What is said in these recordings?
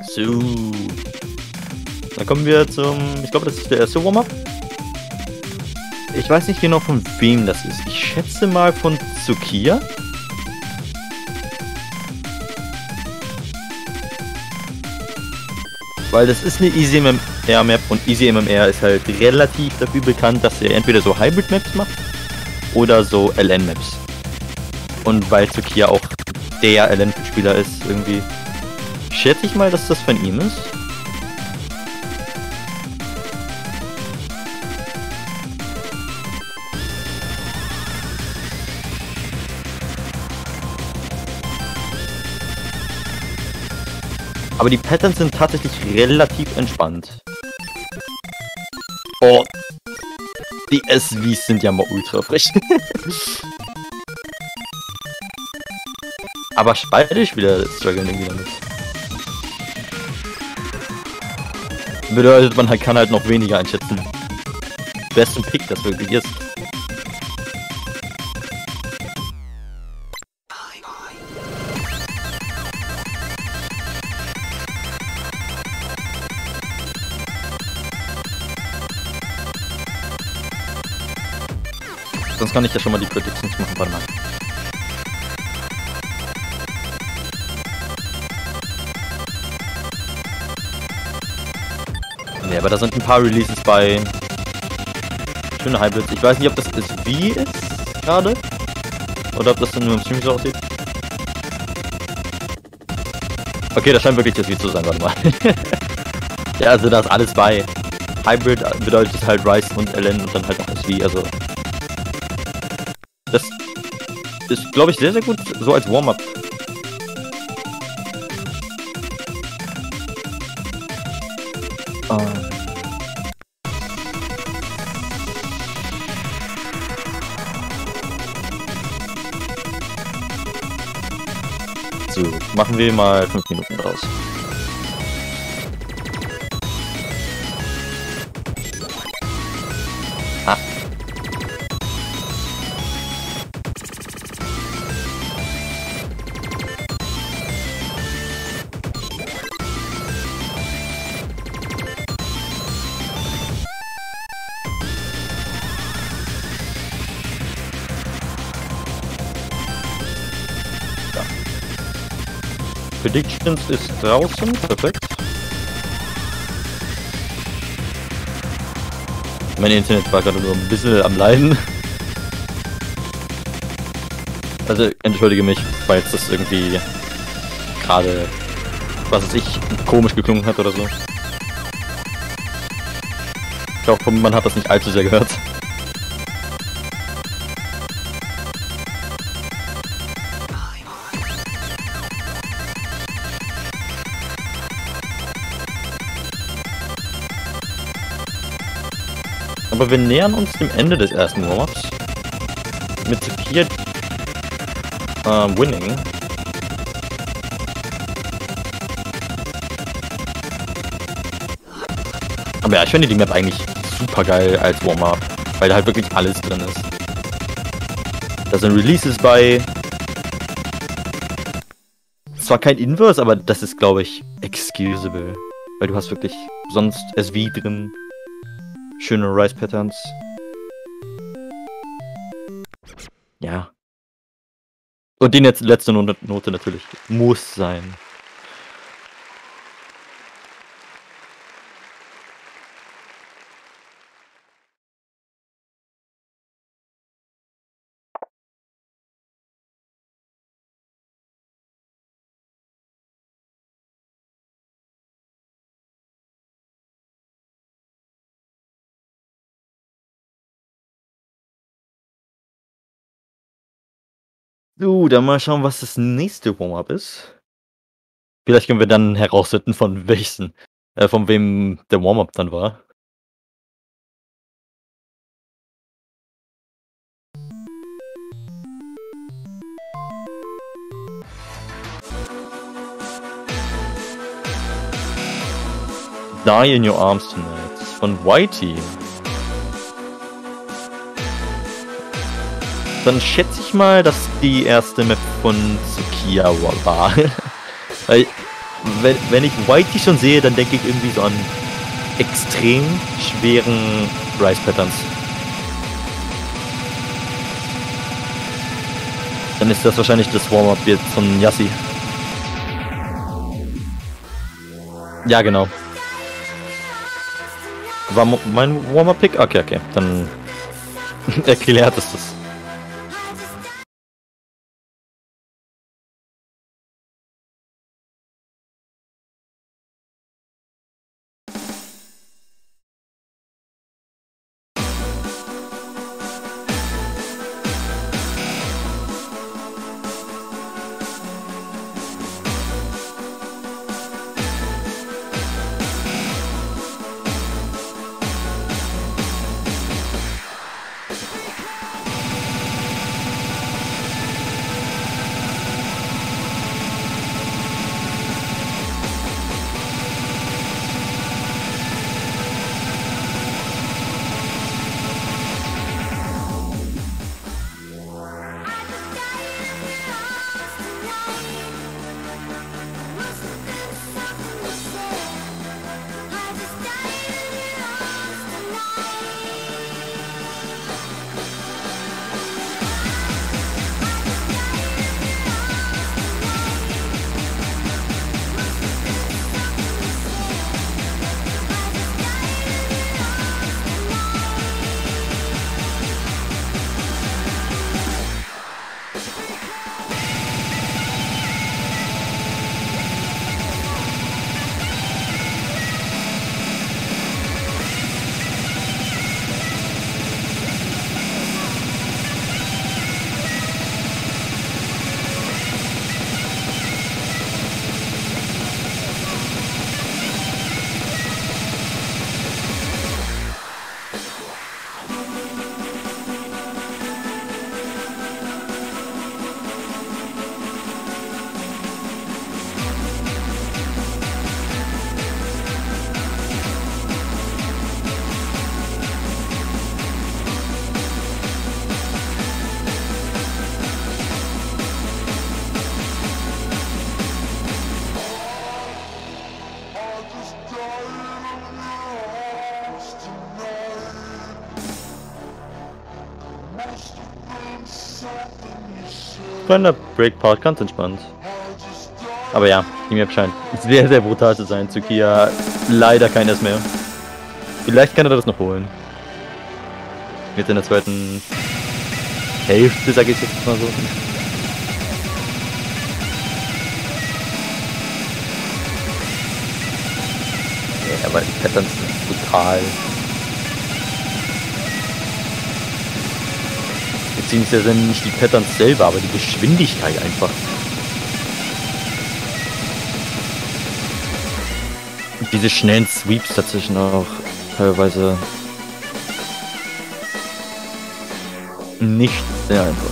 So. Dann kommen wir zum... Ich glaube, das ist der erste Warm-Up. Ich weiß nicht genau, von wem das ist. Ich schätze mal von Tsukiya. Weil das ist eine Easy MMR Map und Easy MMR ist halt relativ dafür bekannt, dass er entweder so Hybrid Maps macht oder so LN Maps. Und weil Tsukiya auch der LN-Spieler ist, irgendwie schätze ich mal, dass das von ihm ist. Aber die Patterns sind tatsächlich relativ entspannt. Oh, die SVs sind ja mal ultra frech. Aber beide Spieler strugglen irgendwie damit. Bedeutet, man kann halt noch weniger einschätzen. Besten Pick das wirklich ist. Sonst kann ich ja schon mal die Predictions machen, warte mal. Ne, aber da sind ein paar Releases bei. Schöne Hybrids. Ich weiß nicht, ob das SV ist gerade. Oder ob das dann nur im Stream so aussieht. Okay, das scheint wirklich das SV zu sein, warte mal. Ja, also da ist alles bei. Hybrid bedeutet halt Rise und LN und dann halt auch SV, also. Das ist, glaube ich, sehr, sehr gut so als Warm-Up. So, machen wir mal 5 Minuten draus. Ah. Predictions ist draußen, perfekt. Mein Internet war gerade nur ein bisschen am Leiden. Also entschuldige mich, falls das irgendwie gerade, was weiß ich, komisch geklungen hat oder so. Ich hoffe, man hat das nicht allzu sehr gehört. Aber wir nähern uns dem Ende des ersten Warm-Ups. Mit 4 Winning. Aber ja, ich finde die Map eigentlich super geil als Warm-Up, weil da halt wirklich alles drin ist. Da sind Releases bei. Zwar kein Inverse, aber das ist, glaube ich, excusable. Weil du hast wirklich sonst SV drin. Schöne Rise-Patterns. Ja. Und die letzte Note natürlich muss sein. So, dann mal schauen, was das nächste Warm-Up ist. Vielleicht können wir dann herausfinden, von wem der Warm-Up dann war. Die in Your Arms Tonight von Whitey. Dann schätze ich mal, dass die erste Map von Tsukiya war. Weil wenn ich Whitey schon sehe, dann denke ich irgendwie so an extrem schweren Rise Patterns. Dann ist das wahrscheinlich das Warm-Up jetzt von Yassi. Ja, genau. War mein Warm-Up-Pick? Okay. Dann erklärt es das. Kleiner Breakpart, ganz entspannt. Aber ja, die Map scheint sehr, sehr brutal zu sein. Tsukiya leider keines mehr. Vielleicht kann er das noch holen. Jetzt in der zweiten Hälfte, sage ich jetzt mal so. Ja, aber die Patterns sind brutal. Beziehungsweise nicht die Patterns selber, aber die Geschwindigkeit einfach. Und diese schnellen Sweeps dazwischen auch teilweise nicht sehr einfach.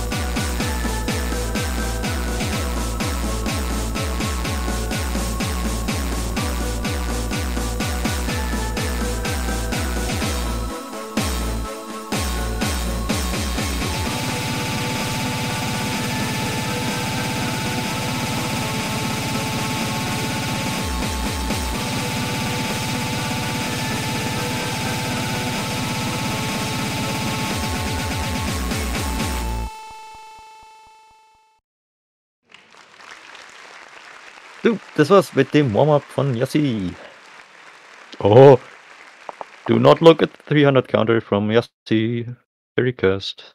Du, das war's mit dem Warm-Up von Yassi. Oh, do not look at the 300 counter from Yassi. Very cursed.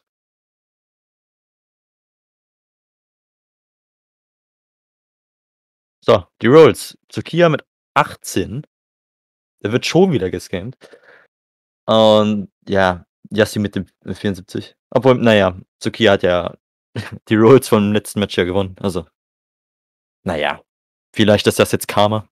So, die Rolls. Tsukiya mit 18. Der wird schon wieder gescampt. Und ja, Yassi mit dem 74. Obwohl, naja, Tsukiya hat ja die Rolls vom letzten Match ja gewonnen. Also, naja, vielleicht ist das jetzt Karma.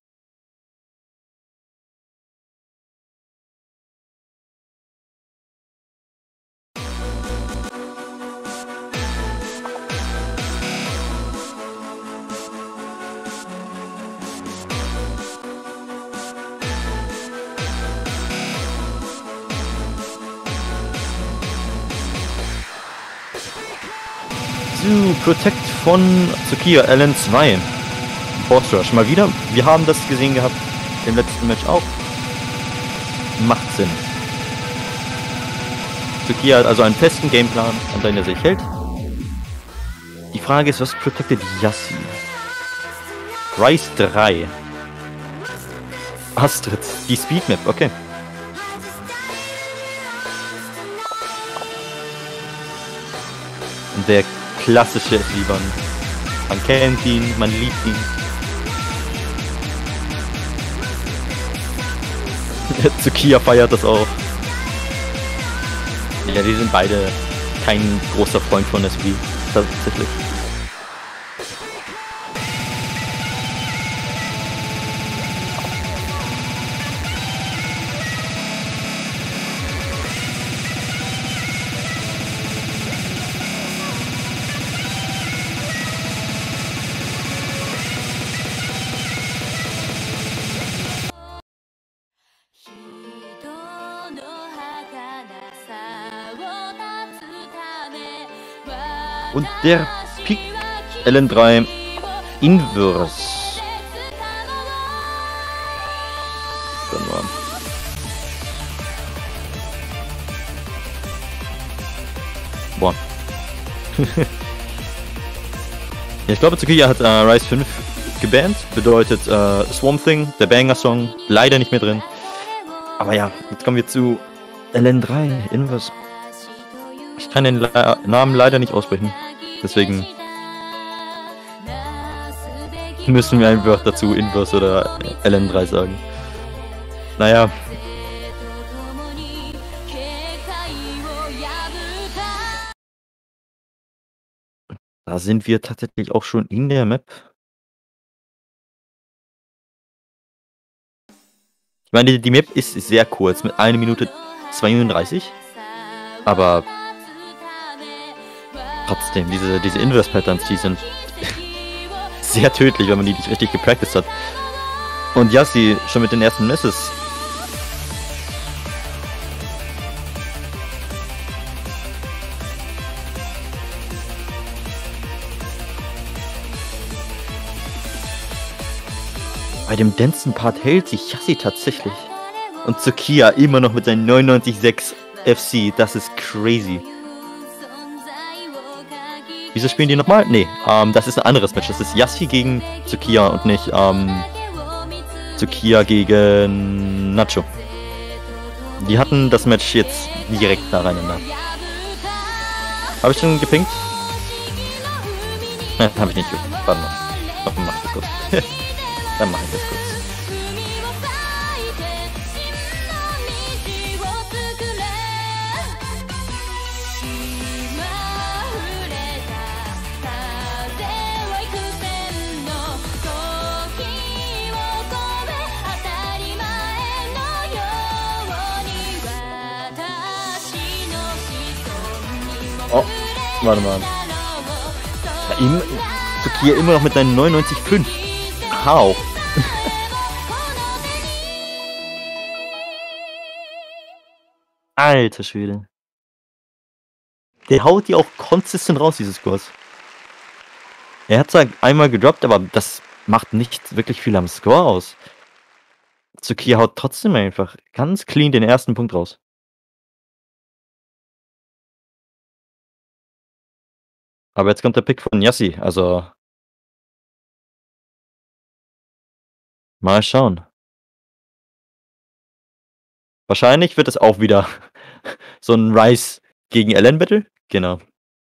Zu Protect von Tsukiya, LN2. Force Rush. Mal wieder, wir haben das gesehen gehabt im letzten Match auch. Macht Sinn. Sukiya hat also einen festen Gameplan, an den er sich hält. Die Frage ist, was protected Yassi? Rice 3. Astrid, die Speedmap, okay. Und der klassische Lieber. Man kennt ihn, man liebt ihn. Sukiya feiert das auch. Ja, die sind beide kein großer Freund von SB, tatsächlich. Und der Pick LN3 Inverse. Dann mal. Boah. Ja, ich glaube, Sukiya hat Rise 5 gebannt. Bedeutet Swamp Thing, der Banger-Song, leider nicht mehr drin. Aber ja, jetzt kommen wir zu LN3 Inverse. Ich kann den Namen leider nicht aussprechen. Deswegen müssen wir einfach dazu Inverse oder LN3 sagen. Naja. Da sind wir tatsächlich auch schon in der Map. Ich meine, die Map ist sehr kurz, mit 1 Minute 32. Aber trotzdem, diese Inverse-Patterns, die sind sehr tödlich, wenn man die nicht richtig gepracticed hat. Und Yassi schon mit den ersten Misses. Bei dem Dancen-Part hält sich Yassi tatsächlich. Und Sukiya immer noch mit seinen 99,6 FC. Das ist crazy. Wieso spielen die nochmal? Nee, das ist ein anderes Match. Das ist Yassi gegen Sukiya und nicht Sukiya gegen Nacho. Die hatten das Match jetzt direkt nacheinander. Habe ich schon gepinkt? Nein, habe ich nicht gepinkt. Warte mal. Dann mach ich das kurz. Dann mache ich das kurz. Oh, warte mal. Ja, Sukiya immer noch mit seinen 99,5. How? Alter Schwede. Der haut die auch konsistent raus, diese Scores. Er hat zwar einmal gedroppt, aber das macht nicht wirklich viel am Score aus. Sukiya haut trotzdem einfach ganz clean den ersten Punkt raus. Aber jetzt kommt der Pick von Yassi, also mal schauen. Wahrscheinlich wird es auch wieder so ein Rice gegen LN Battle. Genau.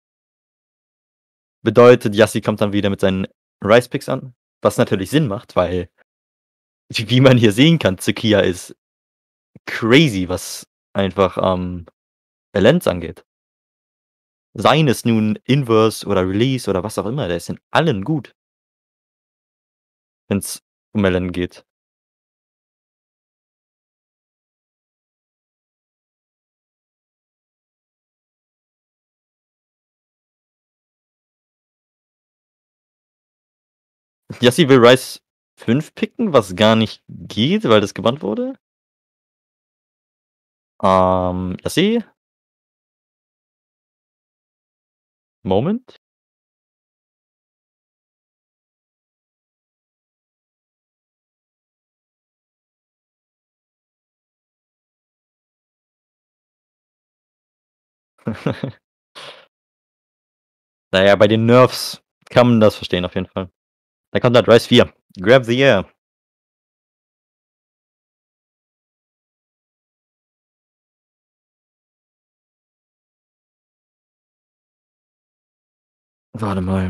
Bedeutet, Yassi kommt dann wieder mit seinen Rice Picks an, was natürlich Sinn macht, weil wie man hier sehen kann, Sukiya ist crazy, was einfach LNs angeht. Seien es nun Inverse oder Release oder was auch immer, der ist in allen gut. Wenn es um LN geht. Yassi will Rice 5 picken, was gar nicht geht, weil das gebannt wurde. Yassi? Moment. Naja, bei den Nerfs kann man das verstehen auf jeden Fall. Da kommt halt Rise 4. Grab the Air. Warte mal.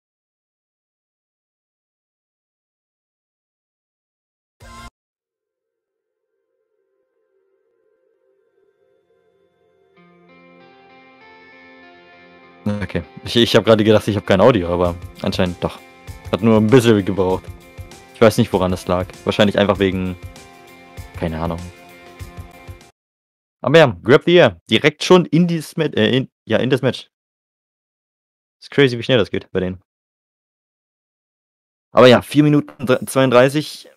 Okay. Ich habe gerade gedacht, ich habe kein Audio, aber anscheinend doch. Hat nur ein bisschen gebraucht. Ich weiß nicht, woran es lag. Wahrscheinlich einfach wegen... Keine Ahnung. Aber ja, Grab the Air. Direkt schon in dieses Match. In das Match. Ist crazy, wie schnell das geht bei denen. Aber ja, 4 Minuten 32.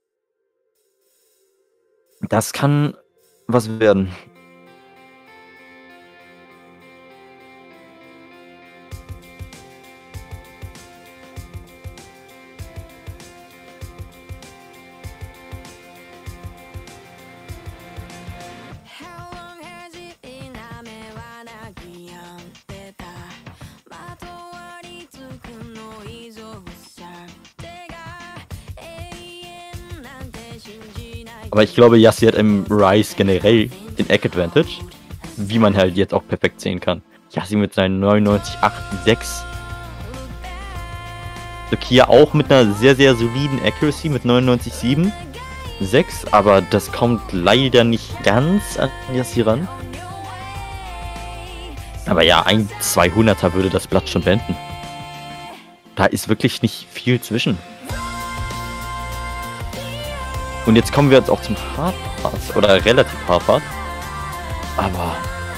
Das kann was werden. Aber ich glaube, Yassi hat im Rise generell den Egg Advantage, wie man halt jetzt auch perfekt sehen kann. Yassi mit seinen 99,86. Kia auch mit einer sehr, sehr soliden Accuracy mit 99,7. 6, aber das kommt leider nicht ganz an Yassi ran. Aber ja, ein 200er würde das Blatt schon beenden. Da ist wirklich nicht viel zwischen. Und jetzt kommen wir jetzt auch zum Hardpart, oder relativ Hardpart. Aber...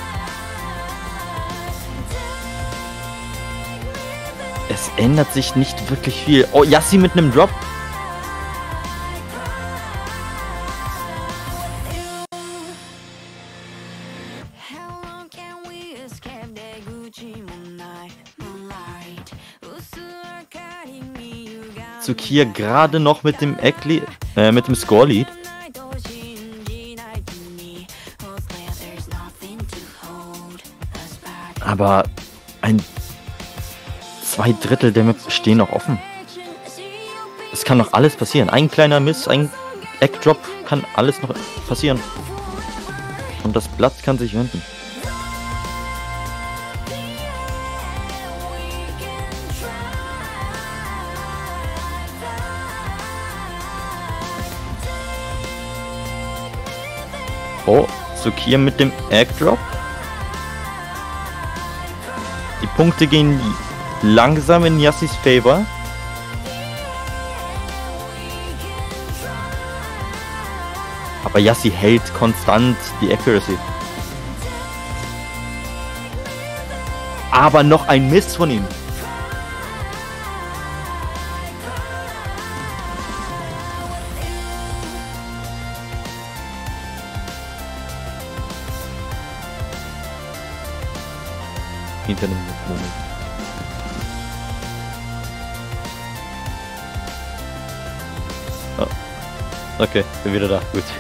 es ändert sich nicht wirklich viel. Oh, Yassi mit einem Drop. Kia gerade noch mit dem mit dem Score-Lead. Aber 2/3 der Map stehen noch offen. Es kann noch alles passieren. Ein kleiner Miss, ein Eggdrop, kann alles noch passieren. Und das Blatt kann sich wenden. Oh, Kia mit dem Eggdrop. Die Punkte gehen langsam in Yassis Favor. Aber Yassi hält konstant die Accuracy. Aber noch ein Miss von ihm. Hinter dem Moment. Oh. Okay, bin wieder da. Gut.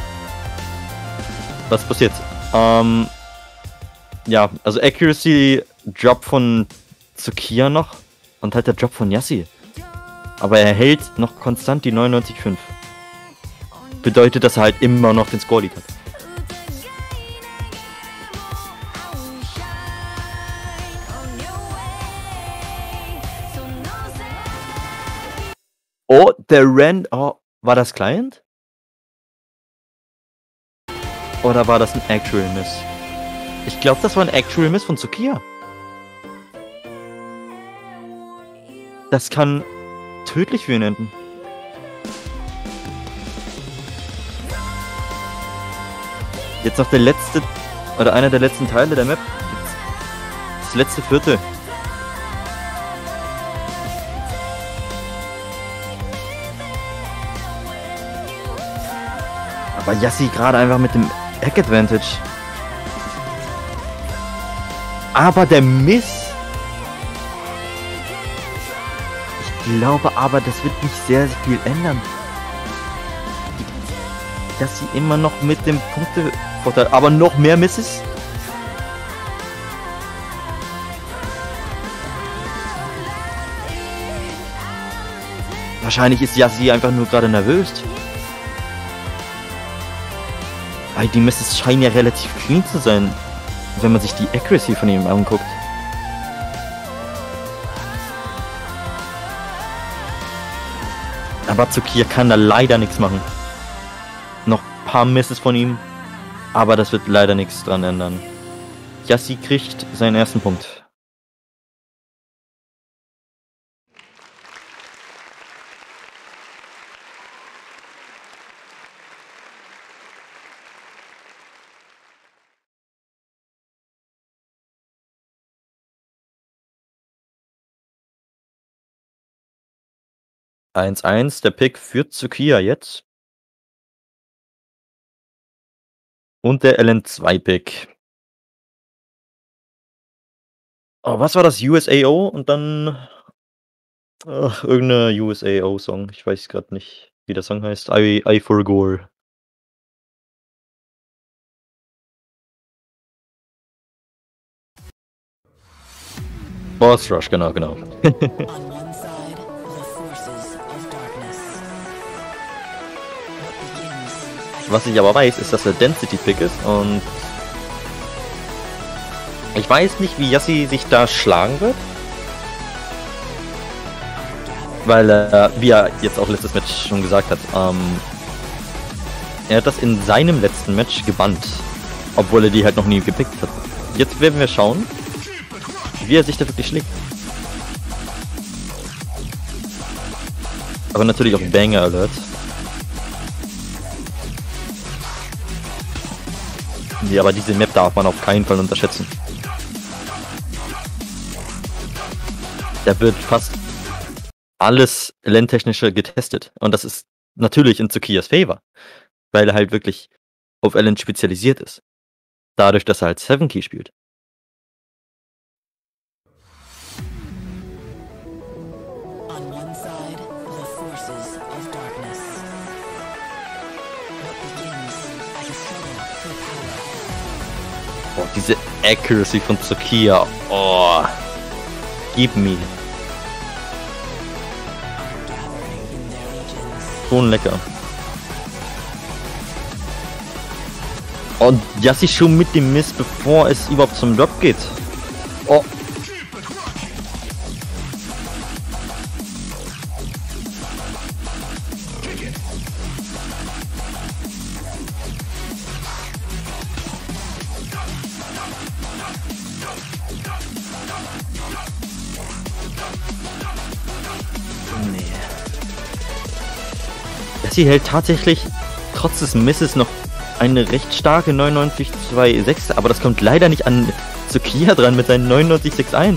Was passiert? Ja, also Accuracy Drop von Kia noch und halt der Drop von Yassi. Aber er hält noch konstant die 99,5. Bedeutet, dass er halt immer noch den Score-Lead hat. Oh, der Ren... Oh, war das Client? Oder war das ein Actual Miss? Ich glaube, das war ein Actual Miss von Kia. Das kann tödlich für ihn enden. Jetzt noch der letzte... Oder einer der letzten Teile der Map. Das letzte Viertel. Aber Yassi gerade einfach mit dem Egg Advantage. Aber der Miss. Ich glaube aber, das wird nicht sehr, sehr viel ändern. Dass sie immer noch mit dem Punktevorteil. Aber noch mehr Misses. Wahrscheinlich ist Yassi einfach nur gerade nervös. Weil die Misses scheinen ja relativ clean zu sein, wenn man sich die Accuracy von ihm anguckt. Aber Tsukija kann da leider nichts machen. Noch ein paar Misses von ihm, aber das wird leider nichts dran ändern. Yassi kriegt seinen ersten Punkt. Eins, der Pick für Tsukija jetzt. Und der LN2-Pick. Oh, was war das? USAO und dann irgendeine USAO-Song. Ich weiß gerade nicht, wie der Song heißt. I for Gore. Boss Rush, genau. Was ich aber weiß, ist, dass er Density-Pick ist und ich weiß nicht, wie Yassi sich da schlagen wird. Weil wie er jetzt auch letztes Match schon gesagt hat, er hat das in seinem letzten Match gebannt. Obwohl er die halt noch nie gepickt hat. Jetzt werden wir schauen, wie er sich da wirklich schlägt. Aber natürlich auch Banger Alert. Ja, aber diese Map darf man auf keinen Fall unterschätzen. Da wird fast alles LN-technische getestet. Und das ist natürlich in Tsukiyas Favor. Weil er halt wirklich auf LN spezialisiert ist. Dadurch, dass er halt 7-Key spielt. Oh, diese Accuracy von Tsukija. Oh. Gib me. Schon lecker. Und Yassi schon mit dem Mist, bevor es überhaupt zum Drop geht. Oh. Nee. Yassi hält tatsächlich trotz des Misses noch eine recht starke 99,26, aber das kommt leider nicht an Tsukija dran mit seinen 99,61.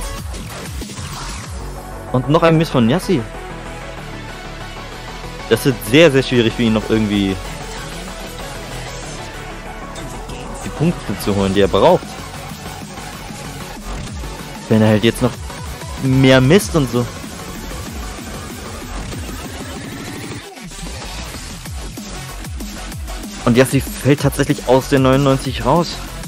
Und noch ein Miss von Yassi. Das wird sehr, sehr schwierig für ihn noch irgendwie die Punkte zu holen, die er braucht. Wenn er halt jetzt noch mehr misst und so. Und Yassi fällt tatsächlich aus der 99 raus.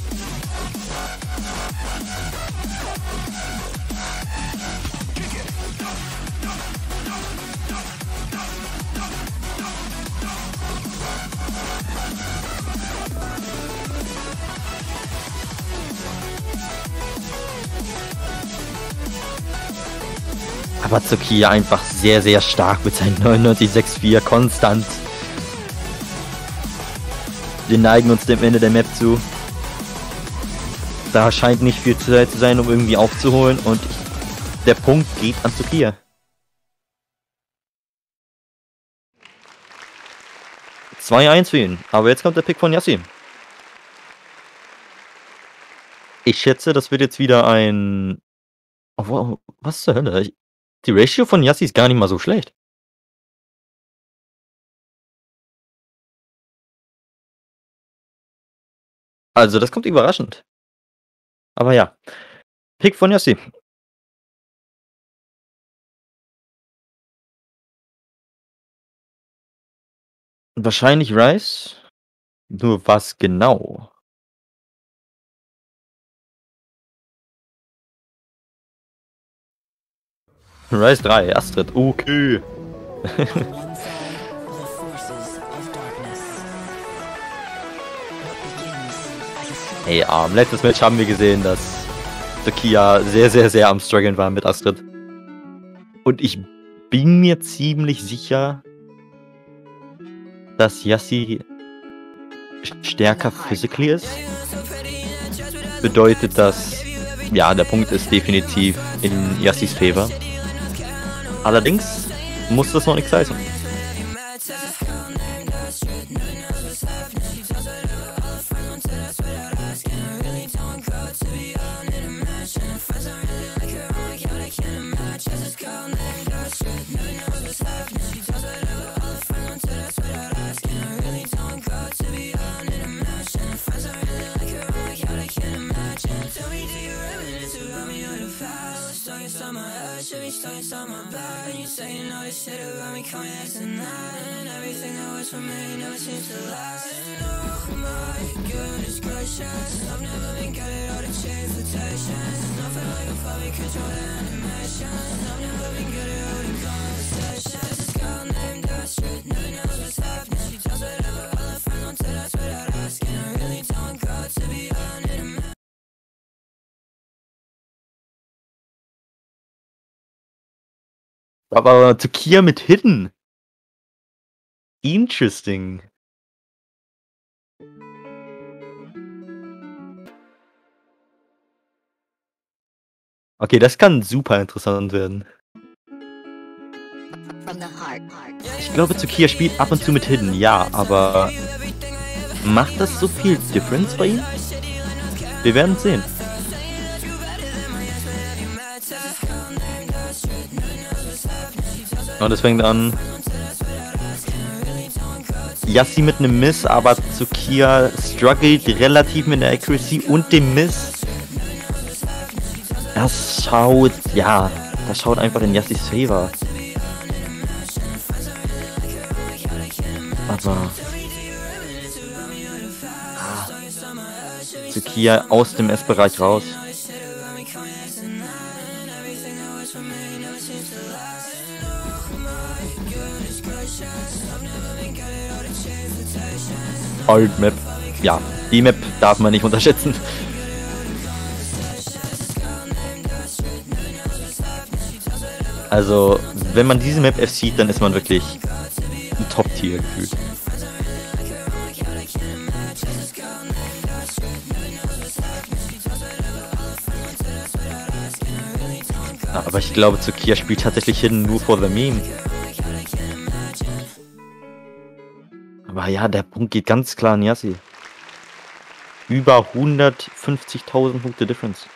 Aber Tsukija einfach sehr, sehr stark mit seinen 99,64 konstant. Wir neigen uns dem Ende der Map zu. Da scheint nicht viel Zeit zu sein, um irgendwie aufzuholen. Und der Punkt geht an Tsukija. 2-1 für ihn. Aber jetzt kommt der Pick von Yassi. Ich schätze, das wird jetzt wieder ein... Oh, was zur Hölle? Die Ratio von Yassi ist gar nicht mal so schlecht. Also, das kommt überraschend. Aber ja. Pick von Yassi. Wahrscheinlich Rice. Nur was genau? Rice 3, Astrid. Okay. Ey, letztes Match haben wir gesehen, dass Sakia sehr, sehr, sehr am Struggeln war mit Astrid. Und ich bin mir ziemlich sicher, dass Yassi stärker physically ist. Bedeutet, dass, ja, der Punkt ist definitiv in Yassis Favor. Allerdings muss das noch nichts heißen. Aber Sakia mit Hidden. Interesting. Okay, das kann super interessant werden. Ich glaube, Sakia spielt ab und zu mit Hidden, ja, aber macht das so viel Difference bei ihm? Wir werden sehen. Und es fängt an. Yassi mit einem Miss, aber Sakia struggelt relativ mit der Accuracy und dem Miss. Das schaut, ja, das schaut einfach in Yassis Favor. Aber Sakia aus dem S-Bereich raus. Old Map. Ja, die Map darf man nicht unterschätzen. Also, wenn man diese Map sieht, dann ist man wirklich ein Top-Tier gefühlt. Aber ich glaube, Sakia spielt tatsächlich Hidden nur for the meme. Aber ja, der Punkt geht ganz klar an Yassi. Über 150.000 Punkte Difference.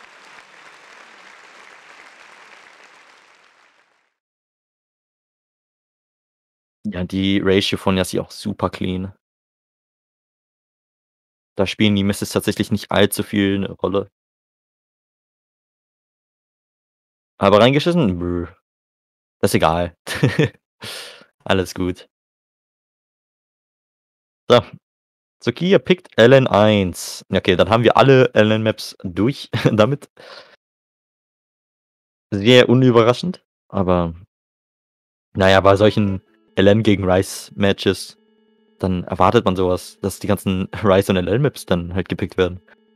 Ja, die Ratio von Yassi auch super clean. Da spielen die Misses tatsächlich nicht allzu viel eine Rolle. Aber reingeschissen? Brr. Das ist egal. Alles gut. So. Sakia pickt LN1. Okay, dann haben wir alle LN-Maps durch damit. Sehr unüberraschend. Aber naja, bei solchen LN gegen Rice-Matches, dann erwartet man sowas, dass die ganzen Rice- und LN-Maps dann halt gepickt werden.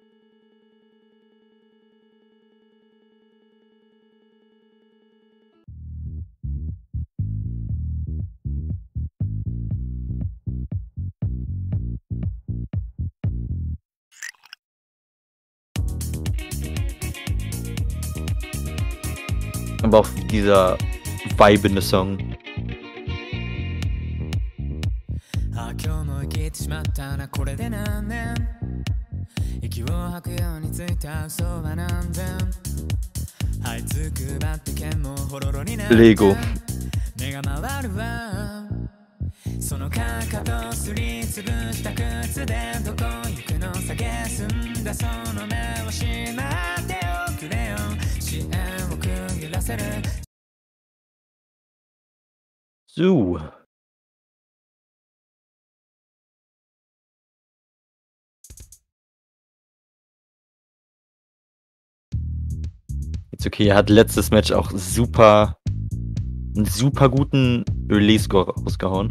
Aber auch dieser vibende Song. Lego. そのかかとすりつぶした靴でどこ行くの探すんだその目をしまっておくれよ視線をくぐらせる So. Jetzt okay, er hat letztes Match auch einen super guten Release-Score rausgehauen.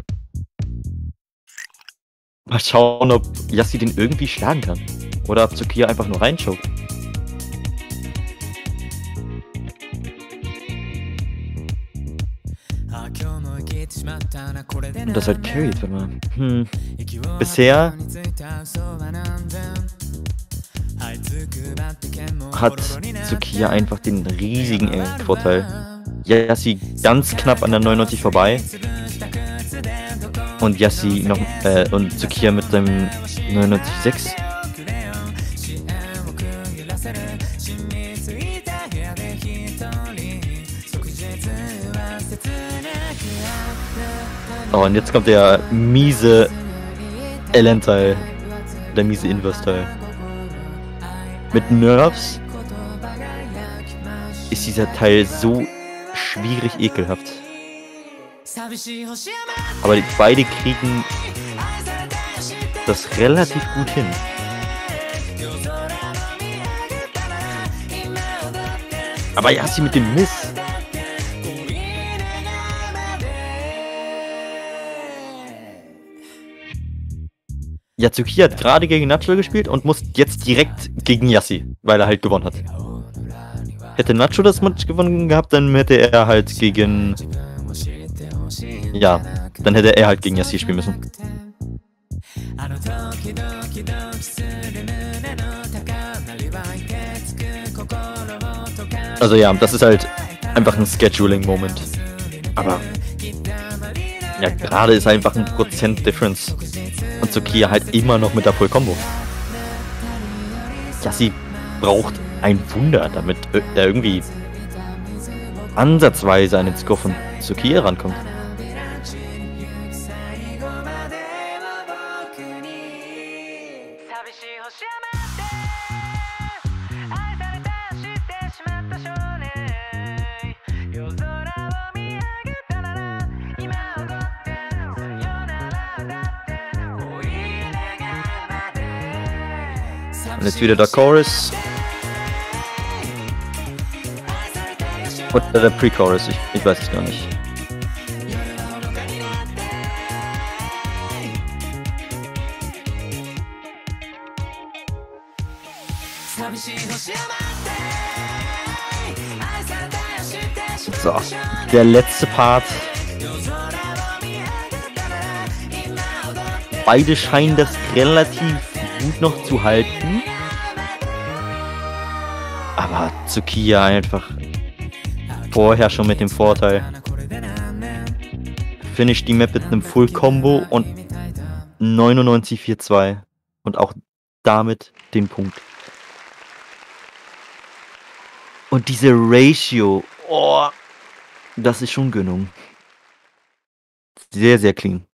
Mal schauen, ob Yassi den irgendwie schlagen kann. Oder ob Tsukiya einfach nur reinschaut. Und das halt carried, wenn man. Bisher hat Tsukiya einfach den riesigen Vorteil. Yassi ganz knapp an der 99 vorbei. Und Yassi noch und Tsukiya mit seinem 99,6. Oh, und jetzt kommt der miese LN-Teil. Der miese Inverse-Teil. Mit Nerves ist dieser Teil so schwierig ekelhaft. Aber beide kriegen das relativ gut hin. Aber Yassi mit dem Miss. Ja, Tsukiya hat gerade gegen Nacho gespielt und muss jetzt direkt gegen Yassi, weil er halt gewonnen hat. Hätte Nacho das Match gewonnen gehabt, dann hätte er halt gegen... Ja, dann hätte er halt gegen Yassi spielen müssen. Also ja, das ist halt einfach ein Scheduling-Moment. Aber... Ja, gerade ist einfach ein Prozent Difference. Und Tsukiya halt immer noch mit der Full-Combo. Yassi braucht ein Wunder, damit er irgendwie ansatzweise an den Score von Tsukiya rankommt. Und jetzt wieder der Chorus. Oder der Pre-Chorus, ich weiß es gar nicht. So, der letzte Part. Beide scheinen das relativ gut noch zu halten. Aber Tsukiya einfach vorher schon mit dem Vorteil. Finish die Map mit einem Full Combo und 99,42 und auch damit den Punkt. Und diese Ratio, oh, das ist schon Gönnung. Sehr, sehr clean.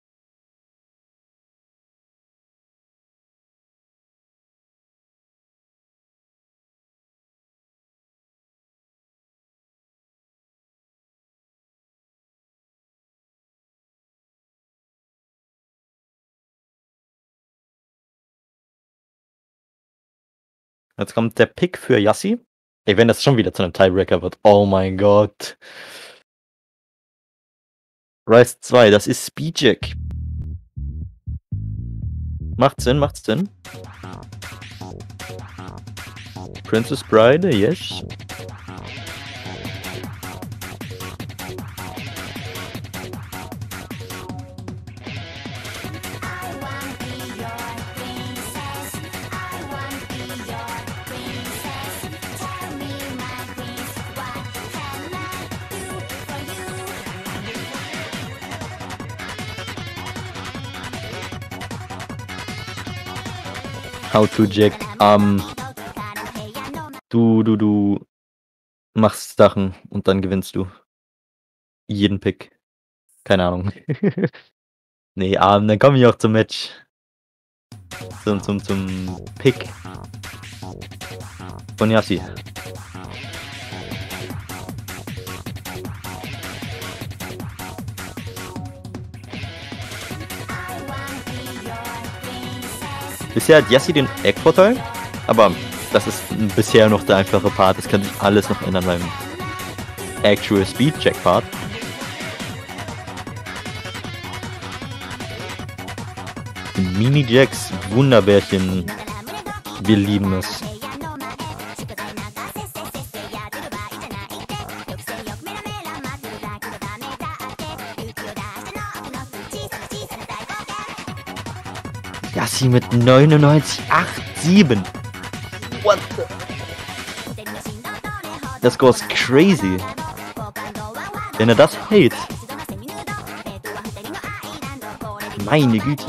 Jetzt kommt der Pick für Yassi. Ey, wenn das schon wieder zu einem Tiebreaker wird. Oh mein Gott. Rise 2, das ist Speedjack. Macht Sinn, macht Sinn. Princess Bride, yes. How to Jack. Du machst Sachen und dann gewinnst du. Jeden Pick. Keine Ahnung. Nee, dann komme ich auch zum Match. Zum Pick von Yassi. Bisher hat Yassi den Eckvorteil, aber das ist bisher noch der einfache Part. Das kann sich alles noch ändern beim Actual Speed Check Part. Mini-Jax, Wunderbärchen. Wir lieben es. Yassi mit 99,87. What the? Das goes crazy. Wenn er das hält. Meine Güte.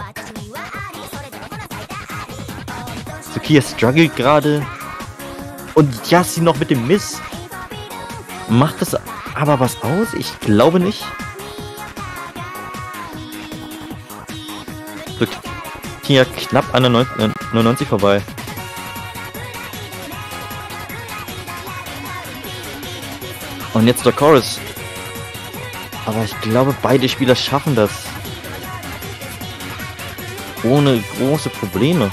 Sukiya struggelt gerade. Und Yassi noch mit dem Miss. Macht das aber was aus? Ich glaube nicht. Sukiya knapp an der 99 vorbei. Und jetzt der Chorus. Aber ich glaube, beide Spieler schaffen das. Ohne große Probleme.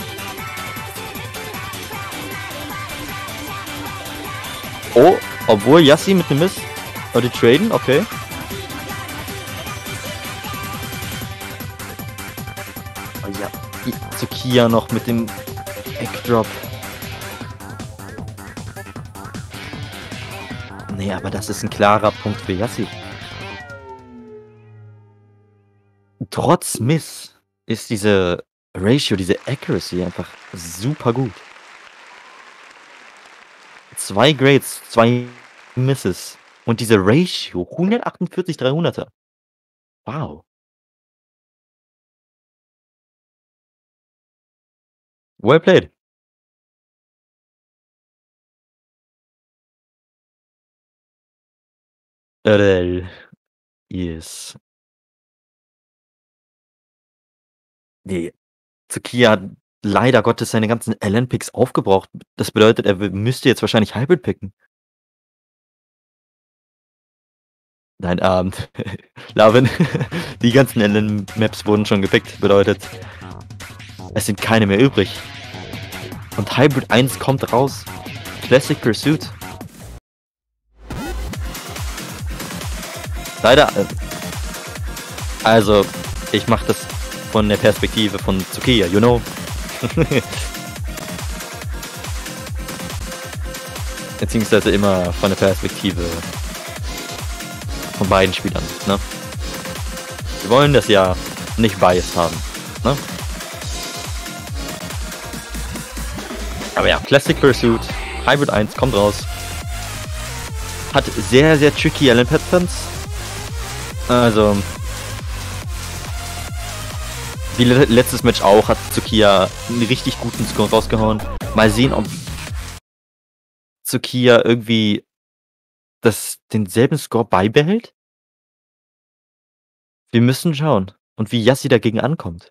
Oh, obwohl Yassi mit dem Miss. Oh, die traden, okay. Oh ja, Sukiya noch mit dem Eggdrop. Nee, aber das ist ein klarer Punkt für Yassi. Trotz Miss ist diese Ratio, diese Accuracy einfach super gut. 2 Grades, 2 Misses. Und diese Ratio, 148, 300er. Wow. Well played. Yes. Nee. Sukiya hat leider Gottes seine ganzen LN-Picks aufgebraucht. Das bedeutet, er müsste jetzt wahrscheinlich Hybrid picken. Nein, Lavin. Die ganzen LN-Maps wurden schon gepickt. Bedeutet, es sind keine mehr übrig. Und Hybrid 1 kommt raus. Classic Pursuit. Leider. Also, ich mache das von der Perspektive von Sukiya, you know? Beziehungsweise immer von der Perspektive von beiden Spielern, ne? Wir wollen das ja nicht biased haben, ne? Aber ja, Classic Pursuit, Hybrid 1 kommt raus. Hat sehr, sehr tricky LN-Patterns. Also, wie letztes Match auch, hat Sukiya einen richtig guten Score rausgehauen. Mal sehen, ob Sukiya irgendwie denselben Score beibehält. Wir müssen schauen. Und wie Yassi dagegen ankommt.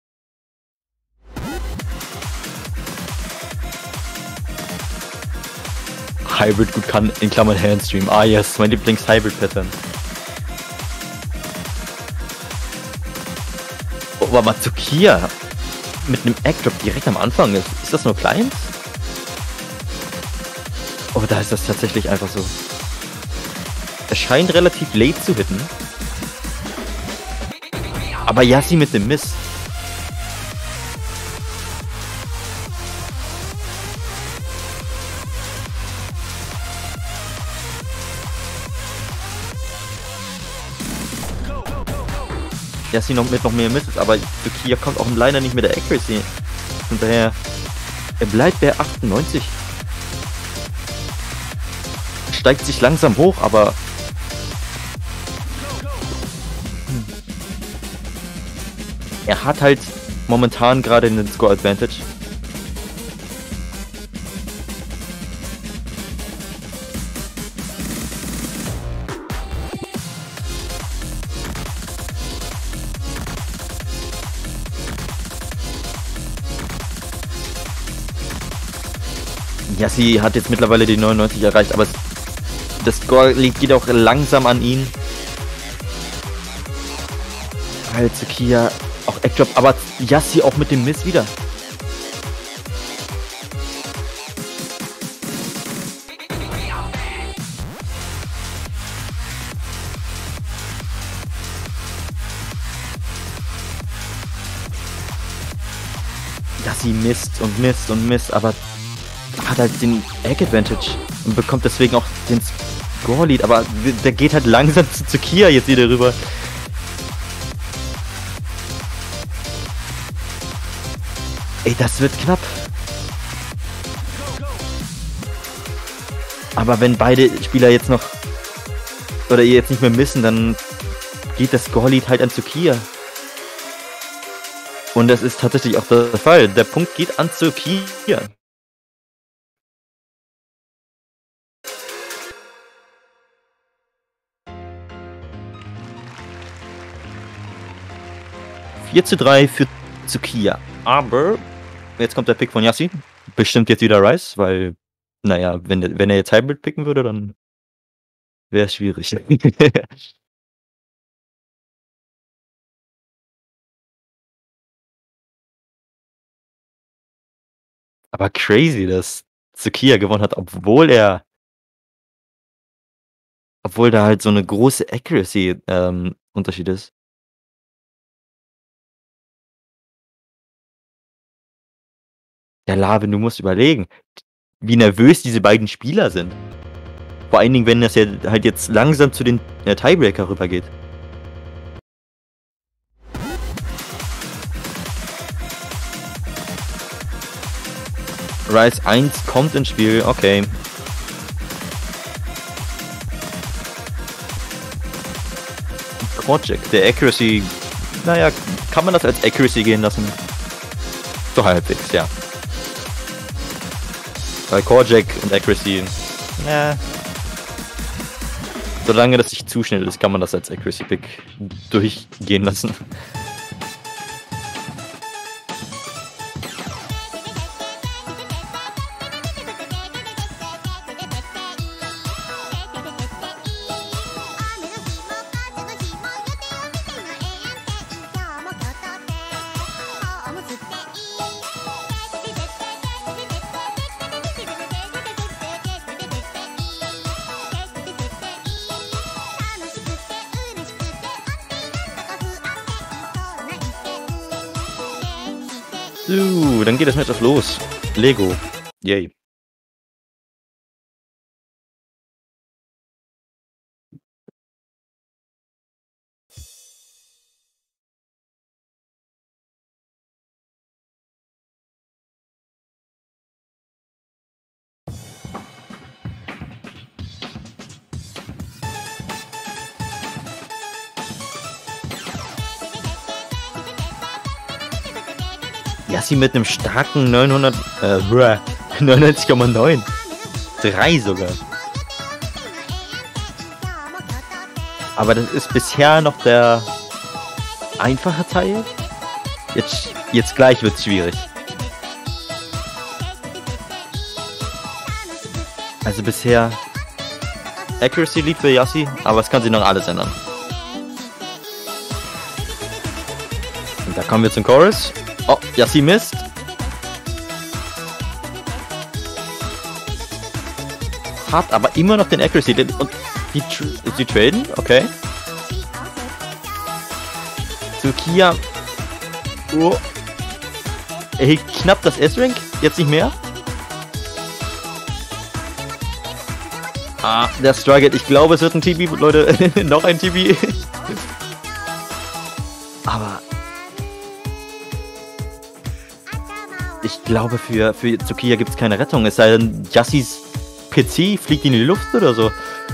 Hybrid gut kann, in Klammern Handstream. Ah yes, mein Lieblings-Hybrid-Pattern. Oh, aber Sukiya mit einem Eggdrop direkt am Anfang. Ist das nur Clients? Oh, da ist das tatsächlich einfach so. Er scheint relativ late zu hitten. Aber Yassi mit dem Miss. Yassi noch mit noch mehr Misses, aber Sukiya kommt auch leider nicht mit der Accuracy hinterher. Er bleibt bei 98. Steigt sich langsam hoch, aber er hat halt momentan gerade einen Score Advantage. Yassi hat jetzt mittlerweile die 99 erreicht, aber das Score geht auch langsam an ihn. Weil Sukiya auch Eggdrop, aber Yassi auch mit dem Miss wieder. Yassi misst und misst und misst, aber hat halt den Egg Advantage und bekommt deswegen auch den Score-Lead, aber der geht halt langsam zu Kia jetzt wieder rüber. Ey, das wird knapp. Aber wenn beide Spieler jetzt noch oder jetzt nicht mehr missen, dann geht das Score-Lead halt an Sukiya. Und das ist tatsächlich auch der Fall. Der Punkt geht an Sukiya. Zu 3 für Sukiya. Aber jetzt kommt der Pick von Yassi. Bestimmt jetzt wieder Rice, weil, naja, wenn er jetzt Hybrid picken würde, dann wäre es schwierig. Aber crazy, dass Sukiya gewonnen hat, obwohl da halt so eine große Accuracy Unterschied ist. Ja, Lavin, du musst überlegen, wie nervös diese beiden Spieler sind. Vor allen Dingen, wenn das ja halt jetzt langsam zu den Tiebreaker rübergeht. Rice 1 kommt ins Spiel, okay. Korjak, der Accuracy, naja, kann man das als Accuracy gehen lassen? So halbwegs, ja. Weil Korjak und Accuracy, ja. Solange das nicht zu schnell ist, kann man das als Accuracy-Pick durchgehen lassen. So, dann geht das Match auf los. Lego. Yay. Yassi mit einem starken 99,9. 3 sogar. Aber das ist bisher noch der einfache Teil. Jetzt gleich wird es schwierig. Also bisher Accuracy Lead für Yassi, aber es kann sich noch alles ändern. Und da kommen wir zum Chorus. Oh, Yassi misst. Hat aber immer noch den Accuracy. Und die traden, okay. Sukiya. Oh. Er hielt knapp das S-Rank. Jetzt nicht mehr. Ah, der Struggle. Ich glaube, es wird ein TB, Leute. Noch ein TB. Aber ich glaube, für Sukiya gibt es keine Rettung. Es sei denn, Yassis PC fliegt in die Luft oder so.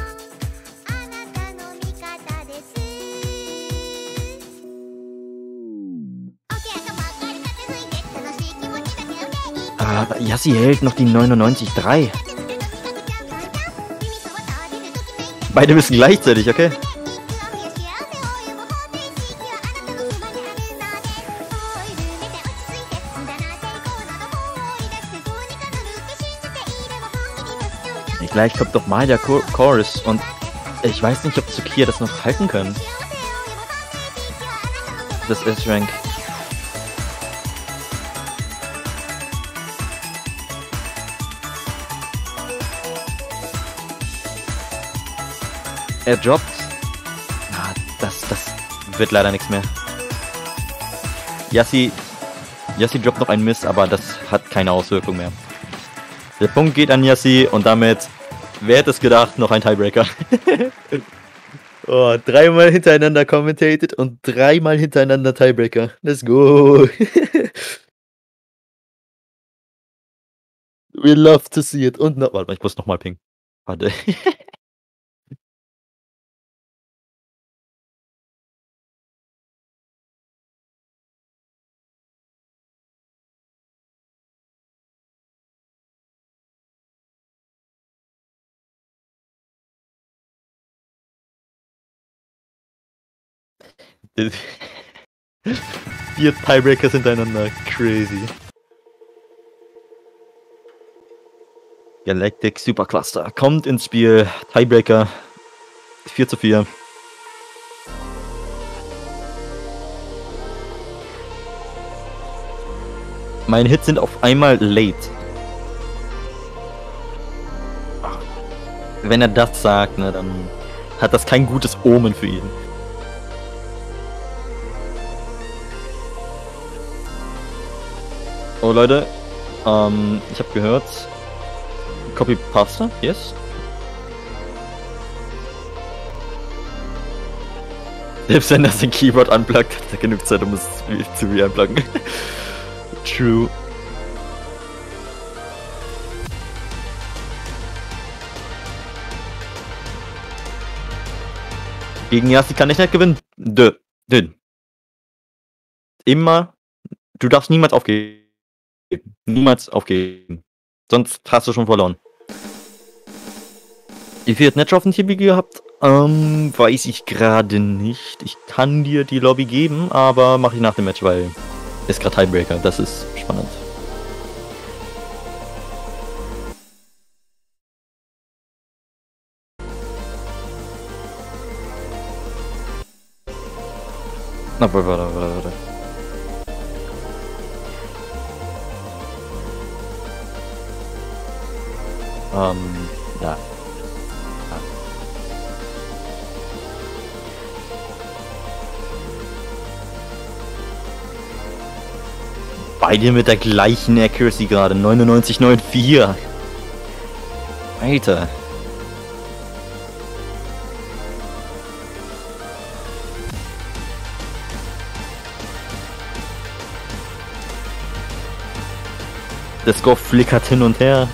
Aber Yassi hält noch die 99,3. Beide müssen gleichzeitig, okay? Gleich kommt doch mal der Chorus und ich weiß nicht, ob Sukiya das noch halten können. Das S-Rank. Er droppt. Ah, das wird leider nichts mehr. Yassi Yassi droppt noch einen Miss, aber das hat keine Auswirkung mehr. Der Punkt geht an Yassi und damit, wer hätte es gedacht, noch ein Tiebreaker. Oh, 3-mal hintereinander commentated und 3-mal hintereinander Tiebreaker. Let's go. We love to see it. Und noch, warte mal, ich muss nochmal pingen. Warte. Vier Tiebreakers hintereinander. Crazy. Galactic Supercluster kommt ins Spiel. Tiebreaker 4:4. Meine Hits sind auf einmal late. Wenn er das sagt, ne, dann hat das kein gutes Omen für ihn. Oh Leute, ich habe gehört, Copy Pasta, yes. Selbst wenn das ein Keyboard unplugged, hat er genug Zeit, um es zu re-unpluggen. True. Gegen Yassi kann ich nicht gewinnen. Dünn. Immer. Du darfst niemals aufgeben. Niemals aufgeben. Sonst hast du schon verloren. Wie viel hat Netsch auf dem TB gehabt? Weiß ich gerade nicht. Ich kann dir die Lobby geben, aber mache ich nach dem Match, weil ist gerade Tiebreaker. Das ist spannend. Na, warte. Ja. Beide mit der gleichen Accuracy gerade. 99,94. Alter. Der Score flickert hin und her.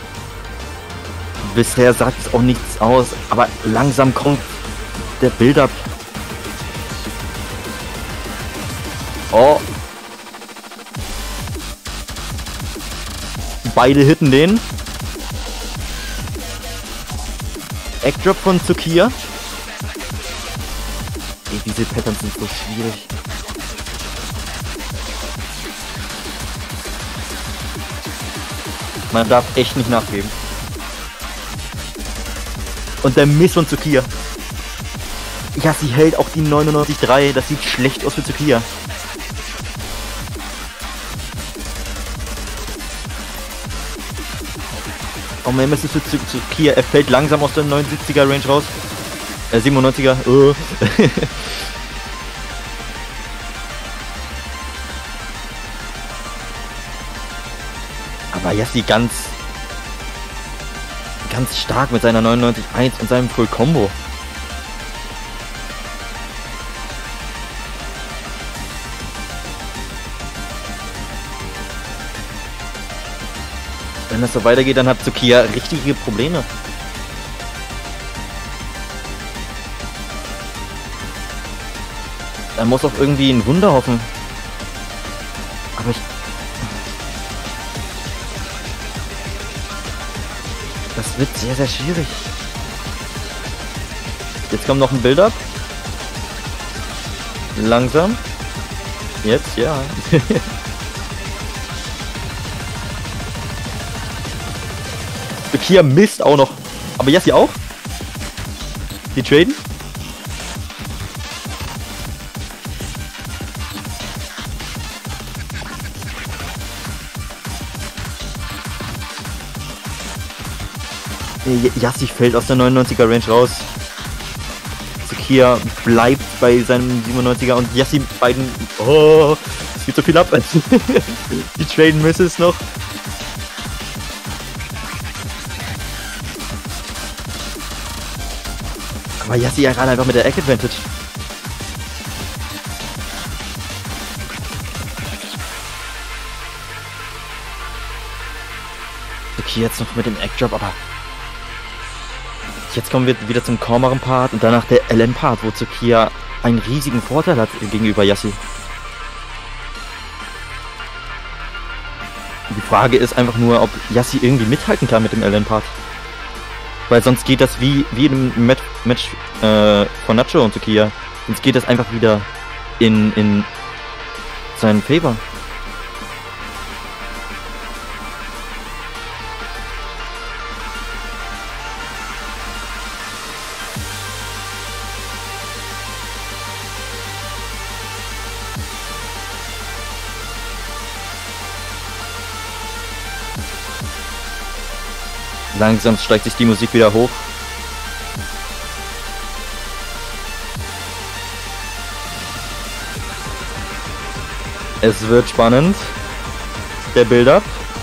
Bisher sagt es auch nichts aus, aber langsam kommt der Build-up. Oh. Beide hitten den. Eggdrop von Zukia. Ey, diese Patterns sind so schwierig. Man darf echt nicht nachgeben. Und der Miss von Zukia. Ja, sie hält auch die 99,3. Das sieht schlecht aus für Zukia. Oh mein Miss ist für Zukia. Er fällt langsam aus der 79er Range raus. 97er. Oh. Aber Yassi ganz stark mit seiner 99.1 und seinem Full Combo. Wenn das so weitergeht, dann hat Zukia richtige Probleme. Er muss auf irgendwie ein Wunder hoffen. Aber das wird sehr, sehr schwierig. Jetzt kommt noch ein Build-up. Langsam. Jetzt, ja. Kia misst auch noch. Aber Yassi auch. Die traden. Yassi fällt aus der 99er Range raus. Zukia bleibt bei seinem 97er und Yassi beiden. Oh, spielt so viel ab. Die traden Misses noch. Aber Yassi ja gerade einfach mit der Egg Advantage. Okay, jetzt noch mit dem Egg Drop, aber jetzt kommen wir wieder zum calmeren Part und danach der LN Part, wo Zukia einen riesigen Vorteil hat gegenüber Yassi. Die Frage ist einfach nur, ob Yassi irgendwie mithalten kann mit dem LN Part. Weil sonst geht das wie im Match von Nacho und Zukia. Sonst geht das einfach wieder in seinen Favor. Langsam steigt sich die Musik wieder hoch. Es wird spannend. Der Build-Up.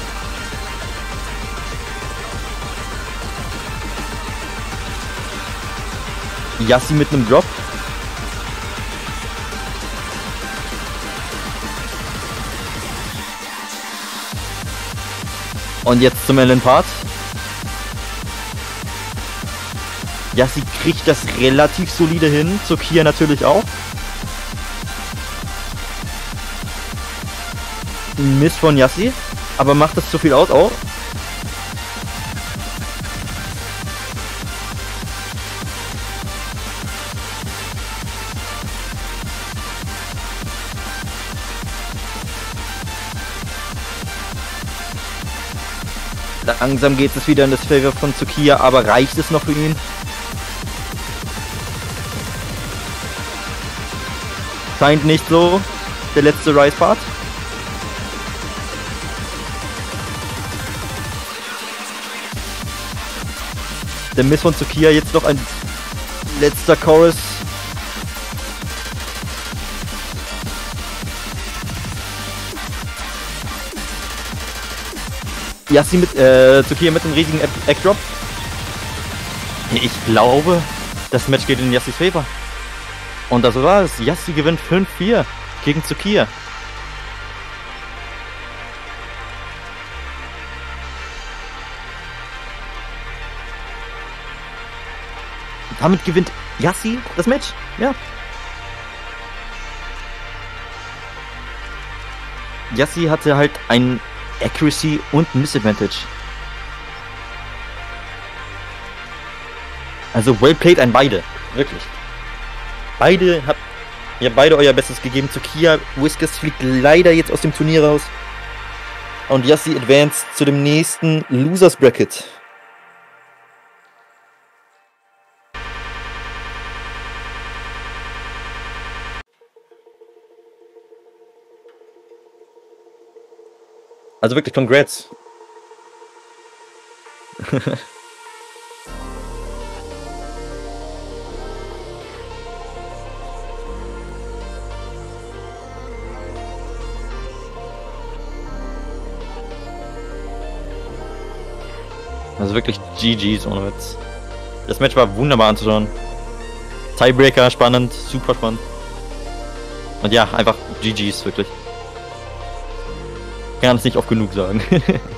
Yassi mit einem Drop. Und jetzt zum LN Part. Yassi kriegt das relativ solide hin, Zukia natürlich auch. Miss von Yassi, aber macht das zu viel aus auch. Langsam geht es wieder in das Favor von Zukia, aber reicht es noch für ihn? Scheint nicht so. Der letzte Rise-Part. Der Miss von Zukia, jetzt noch ein letzter Chorus. Yassi mit Zukia mit einem riesigen Egg-Drop. Ich glaube, das Match geht in Yassis Favor. Und das war's. Yassi gewinnt 5-4 gegen Zukia. Damit gewinnt Yassi das Match. Ja. Yassi hatte halt ein Accuracy und Misadvantage. Also well played an beide. Wirklich. Ihr habt beide euer Bestes gegeben. Zukia Whiskers fliegt leider jetzt aus dem Turnier raus. Und Yassi advanced zu dem nächsten Losers Bracket. Also wirklich, congrats. Also wirklich GG's ohne Witz. Das Match war wunderbar anzuschauen. Tiebreaker, spannend, super spannend. Und ja, einfach GG's, wirklich. Kann es nicht oft genug sagen.